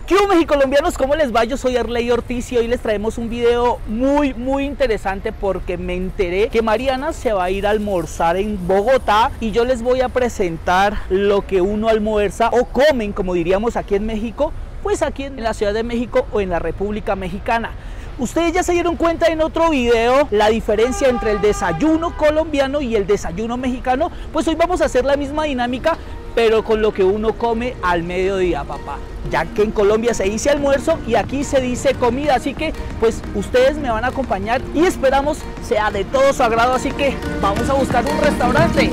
¿Qué hubo, mexicolombianos? ¿Cómo les va? Yo soy Arley Ortiz y hoy les traemos un video muy interesante porque me enteré que Mariana se va a ir a almorzar en Bogotá y yo les voy a presentar lo que uno almuerza o comen, como diríamos aquí en México, pues aquí en la Ciudad de México o en la República Mexicana. Ustedes ya se dieron cuenta en otro video la diferencia entre el desayuno colombiano y el desayuno mexicano. Pues hoy vamos a hacer la misma dinámica, pero con lo que uno come al mediodía, papá. Ya que en Colombia se dice almuerzo y aquí se dice comida, así que pues ustedes me van a acompañar y esperamos sea de todo su agrado, así que vamos a buscar un restaurante.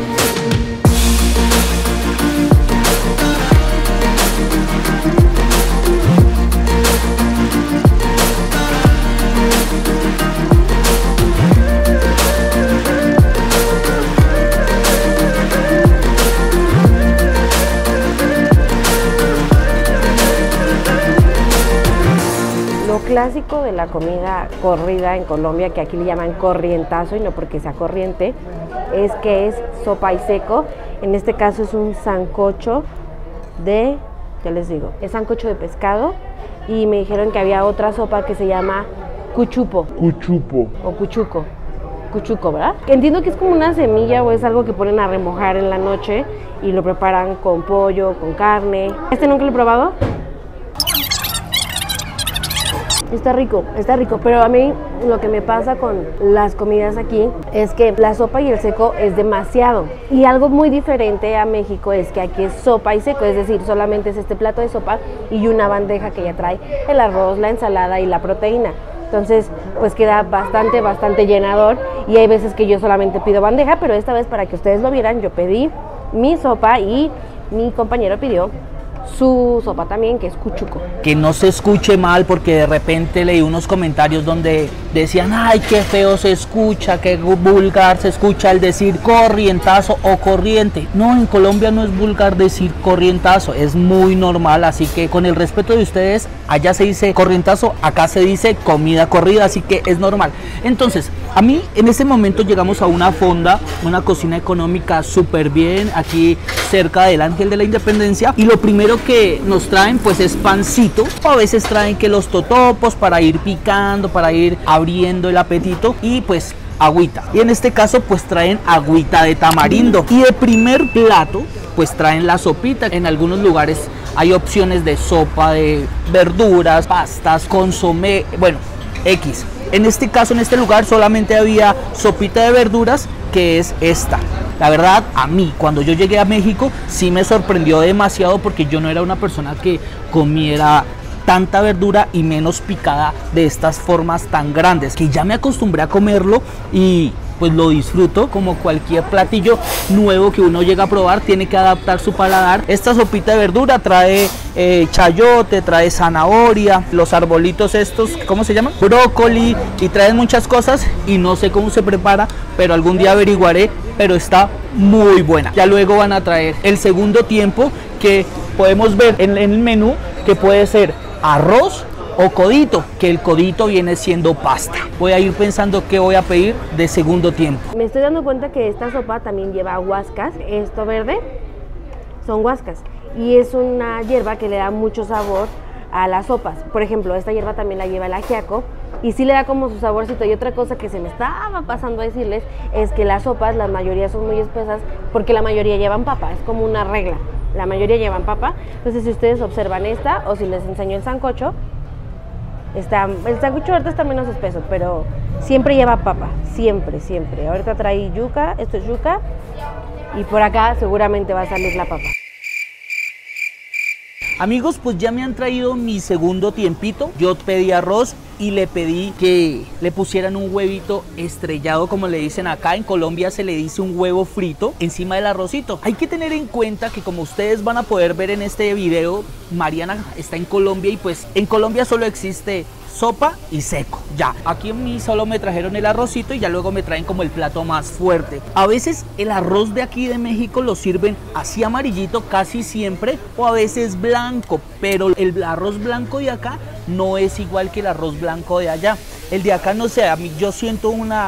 Lo clásico de la comida corrida en Colombia, que aquí le llaman corrientazo y no porque sea corriente, es que es sopa y seco. En este caso es un sancocho de, ya les digo, es sancocho de pescado y me dijeron que había otra sopa que se llama cuchupo. Cuchupo. O cuchuco. Cuchuco, ¿verdad? Entiendo que es como una semilla o es algo que ponen a remojar en la noche y lo preparan con pollo, con carne. ¿Este nunca lo he probado? Está rico, pero a mí lo que me pasa con las comidas aquí es que la sopa y el seco es demasiado. Y algo muy diferente a México es que aquí es sopa y seco, es decir, solamente es este plato de sopa y una bandeja que ya trae el arroz, la ensalada y la proteína. Entonces, pues queda bastante llenador y hay veces que yo solamente pido bandeja, pero esta vez para que ustedes lo vieran, yo pedí mi sopa y mi compañero pidió su sopa también, que es cuchuco. Que no se escuche mal, porque de repente leí unos comentarios donde decían, ay, qué feo se escucha, qué vulgar se escucha el decir corrientazo o corriente. No, en Colombia no es vulgar decir corrientazo, es muy normal, así que con el respeto de ustedes, allá se dice corrientazo, acá se dice comida corrida, así que es normal. Entonces, a mí en este momento llegamos a una fonda, una cocina económica súper bien, aquí cerca del Ángel de la Independencia, y lo primero que nos traen pues es pancito, o a veces traen que los totopos para ir picando, para ir abriendo el apetito, y pues agüita, y en este caso pues traen agüita de tamarindo, y de primer plato pues traen la sopita. En algunos lugares hay opciones de sopa de verduras, pastas, consomé, bueno, X. En este caso, en este lugar solamente había sopita de verduras, que es esta. La verdad, a mí, cuando yo llegué a México, sí me sorprendió demasiado porque yo no era una persona que comiera tanta verdura y menos picada de estas formas tan grandes, que ya me acostumbré a comerlo y pues lo disfruto. Como cualquier platillo nuevo que uno llega a probar, tiene que adaptar su paladar. Esta sopita de verdura trae chayote, trae zanahoria, los arbolitos estos, ¿cómo se llaman? Brócoli, y traen muchas cosas y no sé cómo se prepara, pero algún día averiguaré, pero está muy buena. Ya luego van a traer el segundo tiempo, que podemos ver en el menú, que puede ser arroz o codito, que el codito viene siendo pasta. Voy a ir pensando qué voy a pedir de segundo tiempo. Me estoy dando cuenta que esta sopa también lleva huascas. Esto verde son huascas y es una hierba que le da mucho sabor a las sopas. Por ejemplo, esta hierba también la lleva el ajiaco y sí le da como su saborcito. Y otra cosa que se me estaba pasando a decirles es que las sopas, la mayoría son muy espesas porque la mayoría llevan papa, es como una regla. La mayoría llevan papa. Entonces, si ustedes observan esta o si les enseño el sancocho, el sancocho ahorita está menos espeso, pero siempre lleva papa, siempre. Ahorita trae yuca, esto es yuca, y por acá seguramente va a salir la papa. Amigos, pues ya me han traído mi segundo tiempito. Yo pedí arroz y le pedí que le pusieran un huevito estrellado, como le dicen acá. En Colombia se le dice un huevo frito encima del arrocito. Hay que tener en cuenta que, como ustedes van a poder ver en este video, Mariana está en Colombia y pues en Colombia solo existe sopa y seco. Ya, aquí en mí solo me trajeron el arrocito y ya luego me traen como el plato más fuerte. A veces el arroz de aquí de México lo sirven así amarillito casi siempre, o a veces blanco, pero el arroz blanco de acá no es igual que el arroz blanco de allá. El de acá, no sé, a mí yo siento una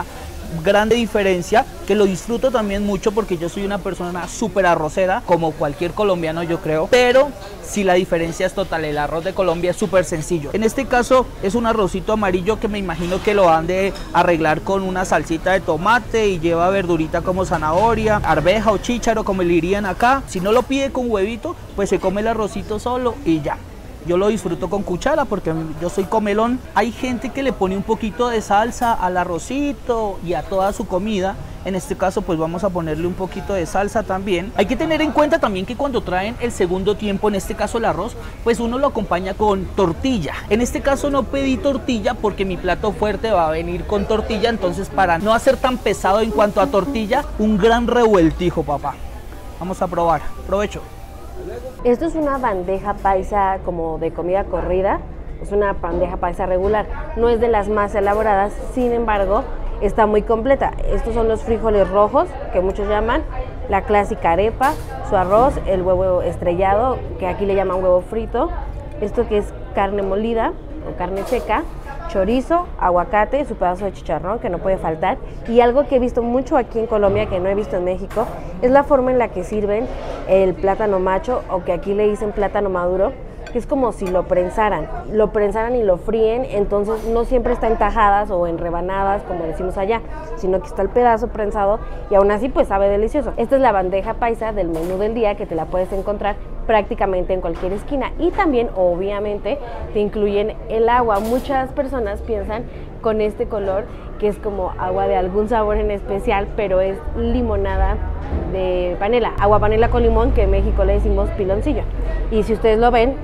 grande diferencia, que lo disfruto también mucho porque yo soy una persona súper arrocera, como cualquier colombiano yo creo, pero sí la diferencia es total. El arroz de Colombia es súper sencillo. En este caso es un arrocito amarillo que me imagino que lo han de arreglar con una salsita de tomate y lleva verdurita como zanahoria, arveja o chícharo como le dirían acá. Si no lo pide con huevito, pues se come el arrocito solo y ya. Yo lo disfruto con cuchara porque yo soy comelón. Hay gente que le pone un poquito de salsa al arrocito y a toda su comida. En este caso pues vamos a ponerle un poquito de salsa también. Hay que tener en cuenta también que cuando traen el segundo tiempo, en este caso el arroz, pues uno lo acompaña con tortilla. En este caso no pedí tortilla porque mi plato fuerte va a venir con tortilla. Entonces, para no hacer tan pesado en cuanto a tortilla, un gran revueltijo, papá. Vamos a probar. Provecho. Esto es una bandeja paisa como de comida corrida, es una bandeja paisa regular, no es de las más elaboradas, sin embargo, está muy completa. Estos son los frijoles rojos, que muchos llaman, la clásica arepa, su arroz, el huevo estrellado, que aquí le llaman huevo frito, esto que es carne molida o carne seca, chorizo, aguacate, su pedazo de chicharrón que no puede faltar. Y algo que he visto mucho aquí en Colombia, que no he visto en México, es la forma en la que sirven el plátano macho, o que aquí le dicen plátano maduro, que es como si lo prensaran y lo fríen. Entonces no siempre está en tajadas o en rebanadas como decimos allá, sino que está el pedazo prensado y aún así pues sabe delicioso. Esta es la bandeja paisa del menú del día, que te la puedes encontrar prácticamente en cualquier esquina, y también obviamente te incluyen el agua. Muchas personas piensan con este color que es como agua de algún sabor en especial, pero es limonada de panela, agua panela con limón, que en México le decimos piloncillo. Y si ustedes lo ven,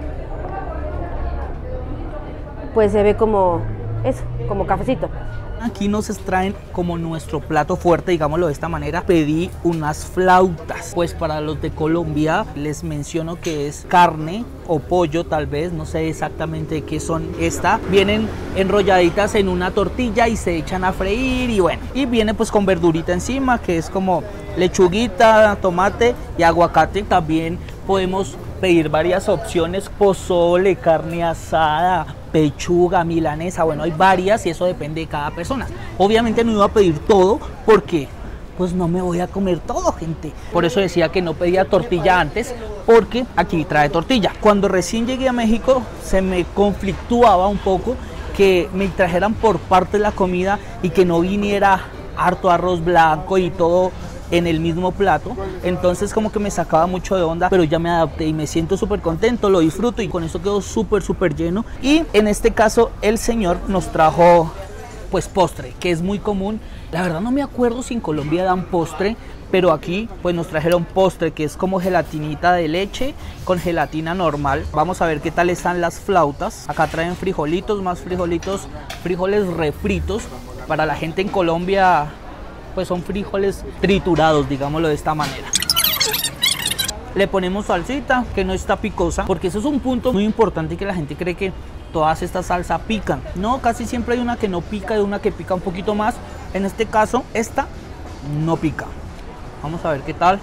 pues se ve como eso, como cafecito. Aquí nos extraen como nuestro plato fuerte, digámoslo de esta manera. Pedí unas flautas, pues para los de Colombia les menciono que es carne o pollo, tal vez, no sé exactamente qué son esta. Vienen enrolladitas en una tortilla y se echan a freír y bueno, y viene pues con verdurita encima, que es como lechuguita, tomate y aguacate. También podemos pedir varias opciones: pozole, carne asada, pechuga, milanesa. Bueno, hay varias y eso depende de cada persona. Obviamente no iba a pedir todo porque pues no me voy a comer todo, gente. Por eso decía que no pedía tortilla antes, porque aquí trae tortilla. Cuando recién llegué a México se me conflictuaba un poco que me trajeran por parte la comida y que no viniera harto arroz blanco y todo en el mismo plato. Entonces como que me sacaba mucho de onda, pero ya me adapté y me siento súper contento, lo disfruto y con eso quedo súper lleno. Y en este caso el señor nos trajo pues postre, que es muy común. La verdad no me acuerdo si en Colombia dan postre, pero aquí pues nos trajeron postre, que es como gelatinita de leche con gelatina normal. Vamos a ver qué tal están las flautas. Acá traen frijolitos, más frijolitos, frijoles refritos. Para la gente en Colombia pues son frijoles triturados, digámoslo de esta manera. Le ponemos salsita, que no está picosa, porque eso es un punto muy importante, que la gente cree que todas estas salsas pican. No, casi siempre hay una que no pica y una que pica un poquito más. En este caso, esta no pica. Vamos a ver qué tal.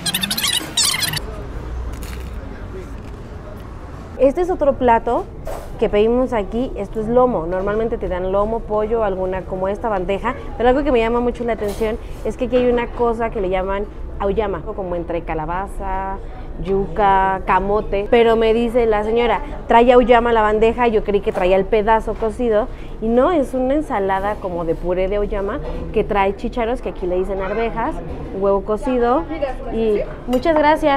Este es otro plato que pedimos aquí. Esto es lomo. Normalmente te dan lomo, pollo, alguna como esta bandeja, pero algo que me llama mucho la atención es que aquí hay una cosa que le llaman auyama, como entre calabaza, yuca, camote, pero me dice la señora, trae auyama la bandeja. Yo creí que traía el pedazo cocido y no, es una ensalada como de puré de auyama que trae chícharos, que aquí le dicen arvejas, huevo cocido y muchas gracias.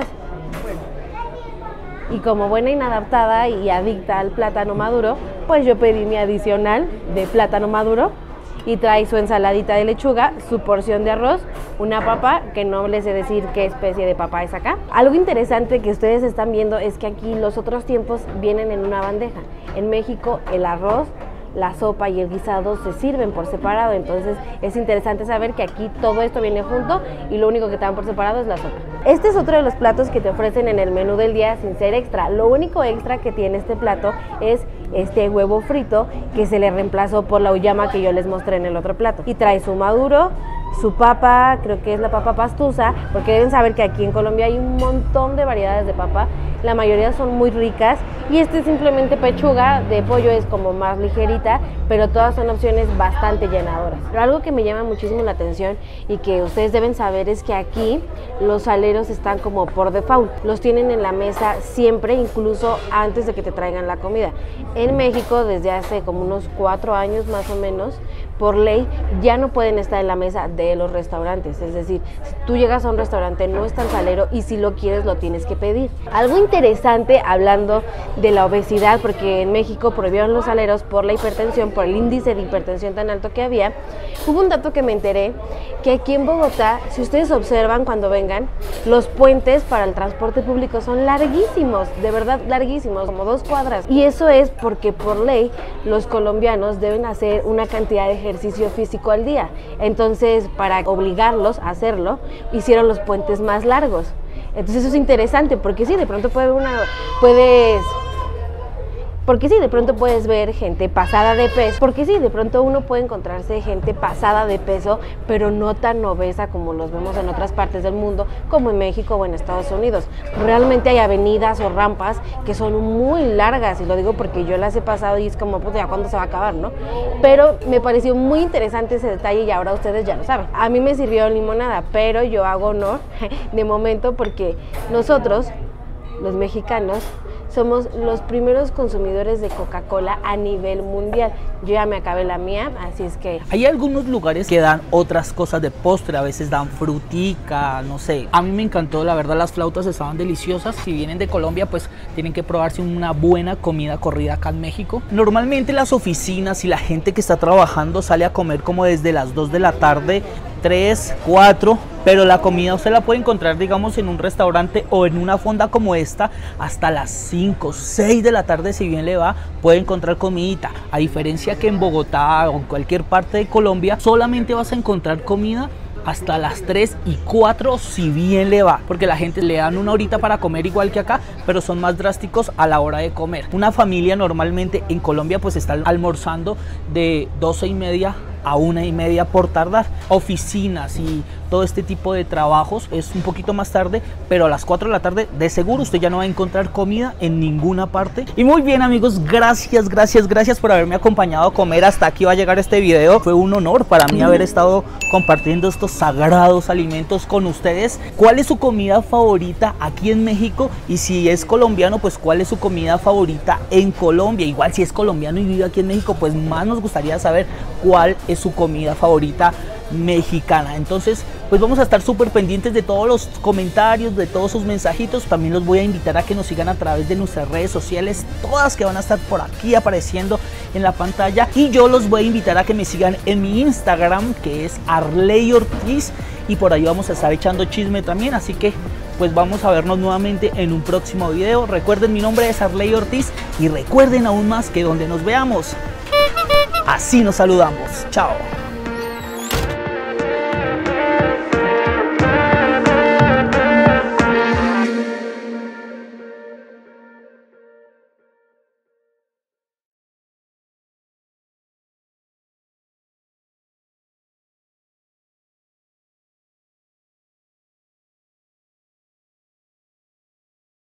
Y como buena inadaptada y adicta al plátano maduro, pues yo pedí mi adicional de plátano maduro y trae su ensaladita de lechuga, su porción de arroz, una papa, que no les sé decir qué especie de papa es acá. Algo interesante que ustedes están viendo es que aquí los otros tiempos vienen en una bandeja. En México el arroz, la sopa y el guisado se sirven por separado, entonces es interesante saber que aquí todo esto viene junto y lo único que te dan por separado es la sopa. Este es otro de los platos que te ofrecen en el menú del día sin ser extra. Lo único extra que tiene este plato es este huevo frito, que se le reemplazó por la auyama que yo les mostré en el otro plato. Y trae su maduro, su papa, creo que es la papa pastusa, porque deben saber que aquí en Colombia hay un montón de variedades de papa, la mayoría son muy ricas, y este es simplemente pechuga de pollo, es como más ligerita, pero todas son opciones bastante llenadoras. Pero algo que me llama muchísimo la atención y que ustedes deben saber es que aquí los saleros están como por default, los tienen en la mesa siempre, incluso antes de que te traigan la comida. En México, desde hace como unos 4 años más o menos, por ley ya no pueden estar en la mesa de los restaurantes, es decir, si tú llegas a un restaurante no está el salero y si lo quieres lo tienes que pedir. Algo interesante hablando de la obesidad, porque en México prohibieron los saleros por la hipertensión, por el índice de hipertensión tan alto que había. Hubo un dato que me enteré, que aquí en Bogotá, si ustedes observan cuando vengan, los puentes para el transporte público son larguísimos, de verdad larguísimos, como 2 cuadras, y eso es porque por ley los colombianos deben hacer una cantidad de ejercicio físico al día. Entonces, para obligarlos a hacerlo, hicieron los puentes más largos. Entonces eso es interesante, porque sí, de pronto puedes ver gente pasada de peso, porque sí, de pronto uno puede encontrarse gente pasada de peso, pero no tan obesa como los vemos en otras partes del mundo, como en México o en Estados Unidos. Realmente hay avenidas o rampas que son muy largas, y lo digo porque yo las he pasado y es como, pues ya cuándo se va a acabar, ¿no? Pero me pareció muy interesante ese detalle y ahora ustedes ya lo saben. A mí me sirvió limonada, pero yo hago honor de momento porque nosotros, los mexicanos, somos los primeros consumidores de Coca-Cola a nivel mundial. Yo ya me acabé la mía, así es que... Hay algunos lugares que dan otras cosas de postre, a veces dan frutica, no sé. A mí me encantó, la verdad, las flautas estaban deliciosas. Si vienen de Colombia, pues tienen que probarse una buena comida corrida acá en México. Normalmente las oficinas y la gente que está trabajando sale a comer como desde las 2 de la tarde, 3, 4, pero la comida usted la puede encontrar, digamos, en un restaurante o en una fonda como esta hasta las 5, 6 de la tarde, si bien le va, puede encontrar comidita. A diferencia que en Bogotá o en cualquier parte de Colombia, solamente vas a encontrar comida hasta las 3 y 4 si bien le va, porque la gente le dan una horita para comer igual que acá, pero son más drásticos a la hora de comer. Una familia normalmente en Colombia pues está almorzando de 12:30 a 1:30 por tardar. Oficinas y todo este tipo de trabajos es un poquito más tarde, pero a las 4 de la tarde de seguro usted ya no va a encontrar comida en ninguna parte. Y muy bien, amigos, gracias por haberme acompañado a comer. Hasta aquí va a llegar este video. Fue un honor para mí haber estado compartiendo estos sagrados alimentos con ustedes. ¿Cuál es su comida favorita aquí en México? Y si es colombiano, pues ¿cuál es su comida favorita en Colombia? Igual si es colombiano y vive aquí en México, pues más nos gustaría saber cuál es su comida favorita mexicana. Entonces pues vamos a estar súper pendientes de todos los comentarios, de todos sus mensajitos. También los voy a invitar a que nos sigan a través de nuestras redes sociales, todas que van a estar por aquí apareciendo en la pantalla, y yo los voy a invitar a que me sigan en mi Instagram, que es Arley Ortiz, y por ahí vamos a estar echando chisme también. Así que pues vamos a vernos nuevamente en un próximo video. Recuerden, mi nombre es Arley Ortiz, y recuerden aún más que donde nos veamos, así nos saludamos. Chao.